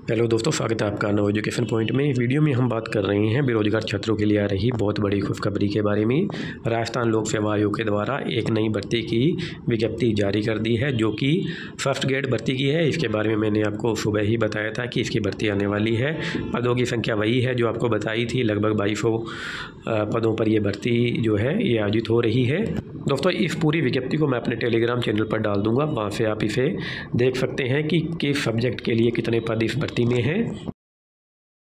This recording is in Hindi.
हेलो दोस्तों, स्वागत है आपका नव एजुकेशन पॉइंट में। वीडियो में हम बात कर रहे हैं बेरोजगार छात्रों के लिए आ रही बहुत बड़ी खुशखबरी के बारे में। राजस्थान लोक सेवा आयोग के द्वारा एक नई भर्ती की विज्ञप्ति जारी कर दी है, जो कि फर्स्ट ग्रेड भर्ती की है। इसके बारे में मैंने आपको सुबह ही बताया था कि इसकी भर्ती आने वाली है। पदों की संख्या वही है जो आपको बताई थी, लगभग 2200 पदों पर यह भर्ती जो है ये आयोजित हो रही है। दोस्तों, इस पूरी विज्ञप्ति को मैं अपने टेलीग्राम चैनल पर डाल दूंगा, वहाँ से आप इसे देख सकते हैं कि किस सब्जेक्ट के लिए कितने पद इस भर्ती में हैं।